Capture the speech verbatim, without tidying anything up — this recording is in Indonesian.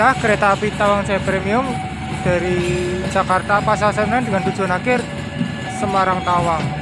inilah kereta api Tawang Jaya Premium dari Jakarta Pasar Senen dengan tujuan akhir Semarang Tawang.